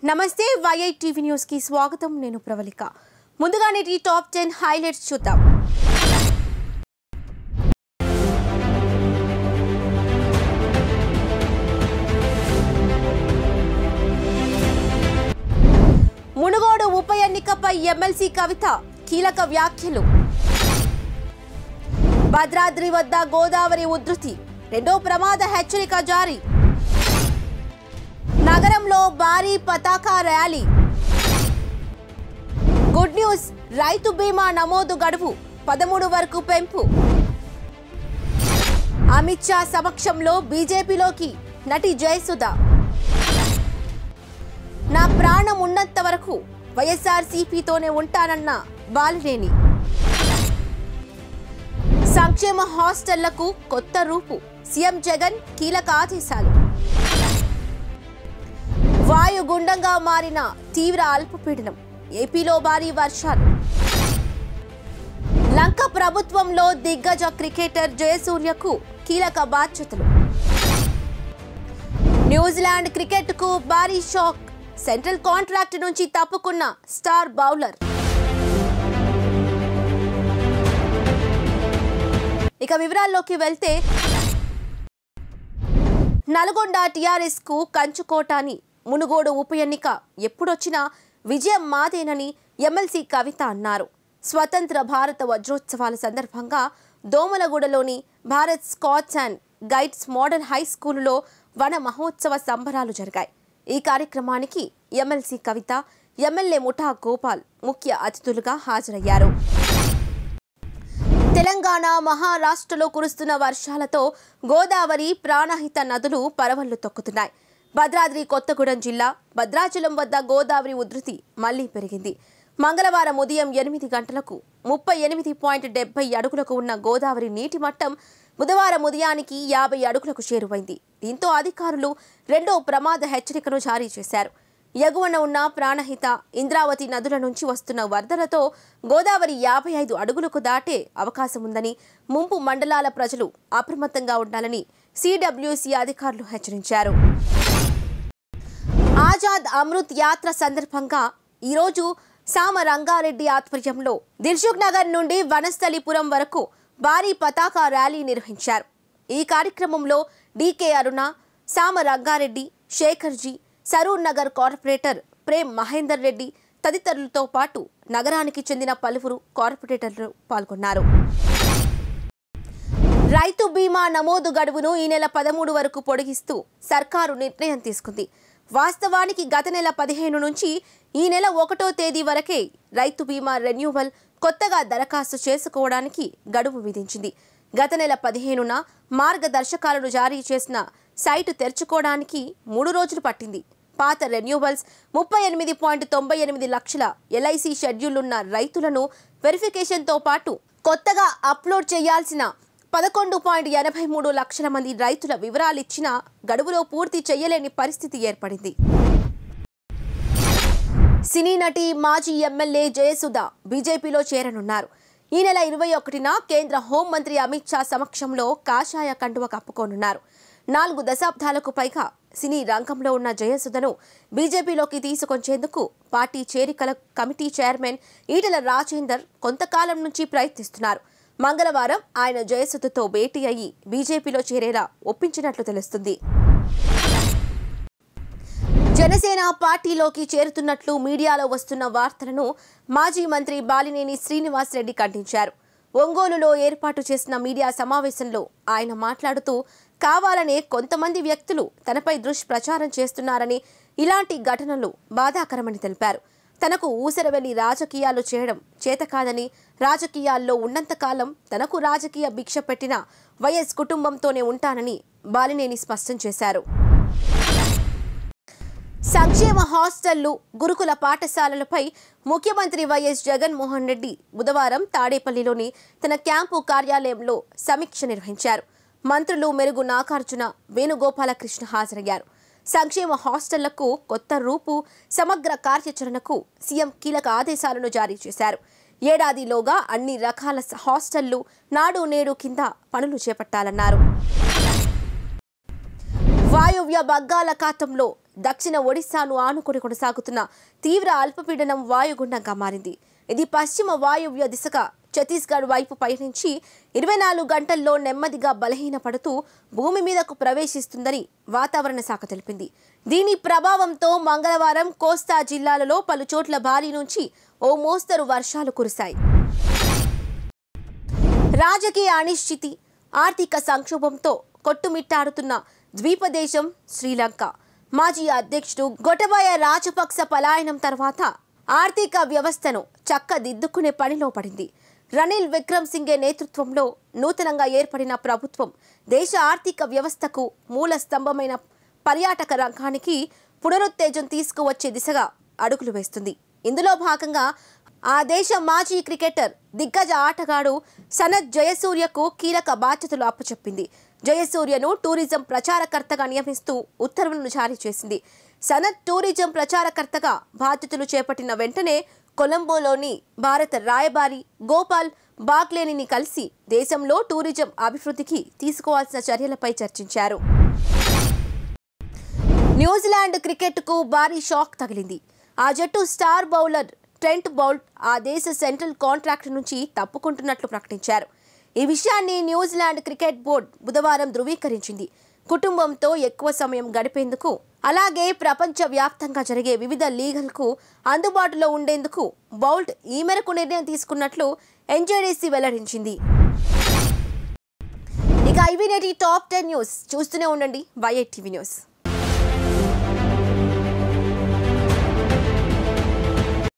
నమస్తే YITV news కి స్వాగతం నేను ప్రవళిక ముందుగా నేటి టాప్ 10 హైలైట్స్ చూద్దాం మునుగోడు ఉప ఎన్నికపై ఎమ్మెల్సీ కవిత కీలక వ్యాఖ్యలు భద్రాద్రి వద్ద గోదావరి ఉధృతి రెండో ప్రమాద హెచ్చరిక జారీ నగరంలో భారీ పతాక ర్యాలీ గుడ్ న్యూస్ రైతు బీమా నమోదు గడువు 13 వరకు పెంపు అమిత్ షా సమక్షంలో బీజేపీలోకి నటి జయసుధ నా ప్రాణం ఉన్నంత వరకు వైఎస్ఆర్సీపీతోనే ఉంటానన్న బాలినేని సంక్షేమ హాస్టళ్లకు కొత్త రూపు సీఎం జగన్ కీలక ఆదేశాలు వాయుగుండంగా మారిన తీవ్ర అల్పపీడనం ఏపీలో భారీ వర్షాలు లంక ప్రభుత్వంలో దిగ్గజ క్రికెటర్ జయసూర్యకు కీలక బాధ్యతలు న్యూజిలాండ్ క్రికెట్ కు భారీ షాక్ సెంట్రల్ కాంట్రాక్ట్ నుంచి తప్పుకున్న స్టార్ బౌలర్ ఇక వివరాల్లోకి వెళ్తే నల్గొండ టీఆర్ఎస్ కు కంచుకోట అని మునుగోడు ఉప ఎన్నిక ఎప్పుడొచ్చినా విజయం మాదేనని ఎమ్మెల్సీ కవిత అన్నారు. స్వతంత్ర భారత వజ్రోత్సవాల సందర్భంగా దోమలగూడలోని Bharat scouts and guides model high స్కూలులో వన మహోత్సవ సంబరాలు జరిగాయి. ఈ కార్యక్రమానికి ఎమ్మెల్సీ కవిత, ఎమ్మెల్యే ముఠా గోపాల్ ముఖ్య అతిథులుగా హాజరయ్యారు. తెలంగాణ, మహారాష్ట్రలో కురుస్తున్న వర్షాలతో గోదావరి, ప్రాణహిత నదులు పరవళ్లు తొక్కుతున్నాయి. భద్రాద్రి కొత్తగూడెం జిల్లా భద్రాచలం వద్ద గోదావరి ఉధృతి మళ్లీ పెరిగింది. మంగళవారం ఉదయం 8 గంటలకు 38.70 అడుగులకు ఉన్న గోదావరి నీటి మట్టం బుధవారం ఉదయానికి 50 అడుగులకు చేరువైంది. దీంతో అధికారులు రెండో ప్రమాద హెచ్చరికను జారీ చేశారు. ఎగువన ఉన్న ప్రాణహిత, ఇంద్రావతి నదుల నుంచి వస్తున్న వరదలతో గోదావరి 55 అడుగులకు దాటే అవకాశం ఉందని, ముంపు మండలాల ప్రజలు అప్రమత్తంగా ఉండాలని సిడబ్ల్యూసి అధికారులు హెచ్చరించారు. ఆజాద్ అమృత్ యాత్ర సందర్భంగా ఈరోజు సామ రంగారెడ్డి ఆధ్వర్యంలో దిల్సుఖ్ నగర్ నుండి వనస్థలిపురం వరకు భారీ పతాక ర్యాలీ నిర్వహించారు. ఈ కార్యక్రమంలో డీకే అరుణ, సామ రంగారెడ్డి, శేఖర్జీ, సరూర్ నగర్ కార్పొరేటర్ ప్రేమ్ మహేందర్ రెడ్డి తదితరులతో పాటు నగరానికి చెందిన పలువురు కార్పొరేటర్లు పాల్గొన్నారు. రైతు బీమా నమోదు గడువును ఈ నెల 13 వరకు పొడిగిస్తూ సర్కారు నిర్ణయం తీసుకుంది. వాస్తవానికి గత నెల 15 నుంచి ఈ నెల 1వ తేదీ వరకే రైతు బీమా రెన్యూవల్ కొత్తగా దరఖాస్తు చేసుకోవడానికి గడువు విధించింది. గత నెల 15న మార్గదర్శకాలను జారీ చేసిన సైటు తెరుచుకోవడానికి 3 రోజులు పట్టింది. పాత రెన్యూవల్స్ 38.98 లక్షల ఎల్ఐసి షెడ్యూలున్న రైతులను వెరిఫికేషన్తో పాటు కొత్తగా అప్లోడ్ చేయాల్సిన 11.83 లక్షల మంది రైతుల వివరాలిచ్చిన గడువులో పూర్తి చేయలేని పరిస్థితి ఏర్పడింది. సినీ నటి, మాజీ ఎమ్మెల్యే జయసుధ బీజేపీలో చేరనున్నారు. ఈ నెల 21న కేంద్ర హోంమంత్రి అమిత్ షా సమక్షంలో కాషాయ కండువ కప్పుకోనున్నారు. 4 దశాబ్దాలకు పైగా సినీ రంగంలో ఉన్న జయసుధను బీజేపీలోకి తీసుకొచ్చేందుకు పార్టీ చేరికల కమిటీ చైర్మన్ ఈటెల రాజేందర్ కొంతకాలం నుంచి ప్రయత్నిస్తున్నారు. మంగళవారం ఆయన జయసుధతో భేటీ అయ్యి బీజేపీలో చేరేలా ఒప్పించినట్లు తెలుస్తుంది. జనసేన పార్టీలోకి చేరుతున్నట్లు మీడియాలో వస్తున్న వార్తలను మాజీ మంత్రి బాలినేని శ్రీనివాస్ రెడ్డి ఖండించారు. ఒంగోలులో ఏర్పాటు చేసిన మీడియా సమావేశంలో ఆయన మాట్లాడుతూ కావాలనే కొంతమంది వ్యక్తులు తనపై దుష్ప్రచారం చేస్తున్నారని, ఇలాంటి ఘటనలు బాధాకరమని తెలిపారు. తనకు ఊసరవెల్లి రాజకీయాలు చేయడం చేతకాదని, రాజకీయాల్లో ఉన్నంతకాలం తనకు రాజకీయ భిక్ష పెట్టిన వైఎస్ కుటుంబంతోనే ఉంటానని బాలినేని స్పష్టం చేశారు. సంక్షేమ హాస్టళ్లు, గురుకుల పాఠశాలలపై ముఖ్యమంత్రి వైఎస్ జగన్మోహన్ రెడ్డి బుధవారం తాడేపల్లిలోని తన క్యాంపు కార్యాలయంలో సమీక్ష నిర్వహించారు. మంత్రులు మెరుగు నాగార్జున, వేణుగోపాలకృష్ణ హాజరయ్యారు. సంక్షేమ హాస్టళ్లకు కొత్త రూపు, సమగ్ర కార్యాచరణకు సీఎం కీలక ఆదేశాలను జారీ చేశారు. ఏడాదిలోగా అన్ని రకాల హాస్టళ్లు నాడు నేడు కింద పనులు చేపట్టాలన్నారు. వాయువ్య బంగాళాఖాతంలో దక్షిణ ఒడిశాను ఆనుకుని కొనసాగుతున్న తీవ్ర అల్పపీడనం వాయుగుండంగా మారింది. ఇది పశ్చిమ వాయువ్య దిశగా ఛత్తీస్గఢ్ వైపు పయనించి 24 గంటల్లో నెమ్మదిగా బలహీనపడుతూ భూమి మీదకు ప్రవేశిస్తుందని వాతావరణ శాఖ తెలిపింది. దీని ప్రభావంతో మంగళవారం కోస్తా జిల్లాలలో పలు చోట్ల భారీ నుంచి ఓ మోస్తరు వర్షాలు కురిశాయి. రాజకీయ అనిశ్చితి, ఆర్థిక సంక్షోభంతో కొట్టుమిట్టాడుతున్న ద్వీపదేశం శ్రీలంక. మాజీ అధ్యక్షుడు గోటబాయ రాజపక్స పలాయనం తర్వాత ఆర్థిక వ్యవస్థను చక్కదిద్దుకునే పనిలో పడింది. రనిల్ విక్రమ్సింఘే నేతృత్వంలో నూతనంగా ఏర్పడిన ప్రభుత్వం దేశ ఆర్థిక వ్యవస్థకు మూల స్తంభమైన పర్యాటక రంగానికి పునరుత్తేజం తీసుకువచ్చే దిశగా అడుగులు వేస్తుంది. ఇందులో భాగంగా ఆ దేశ మాజీ క్రికెటర్ దిగ్గజ ఆటగాడు సనత్ జయసూర్యకు కీలక బాధ్యతలు అప్పచెప్పింది. జయసూర్యను టూరిజం ప్రచారకర్తగా నియమిస్తూ ఉత్తర్వులను జారీ చేసింది. సనత్ టూరిజం ప్రచారకర్తగా బాధ్యతలు చేపట్టిన వెంటనే కొలంబోలోని భారత రాయబారి గోపాల్ బాగ్లేనిని కలిసి దేశంలో టూరిజం అభివృద్ధికి తీసుకోవాల్సిన చర్యలపై చర్చించారు. న్యూజిలాండ్ క్రికెట్కు భారీ షాక్ తగిలింది. ఆ జట్టు స్టార్ బౌలర్ ట్రెంట్ బౌల్ట్ ఆ దేశ సెంట్రల్ కాంట్రాక్ట్ నుంచి తప్పుకుంటున్నట్లు ప్రకటించారు. ఈ విషయాన్ని న్యూజిలాండ్ క్రికెట్ బోర్డు బుధవారం ధృవీకరించింది. కుటుంబంతో ఎక్కువ సమయం గడిపేందుకు అలాగే ప్రపంచవ్యాప్తంగా జరిగే వివిధ లీగలకు అందుబాటులో ఉండేందుకు బౌల్ట్ ఈ మేరకు నిర్ణయం తీసుకున్నట్లు ఎన్జేడీసీ వెల్లడించింది. ఇక IVNet టాప్ 10 న్యూస్ చూస్తూనే ఉండండి. YATV news.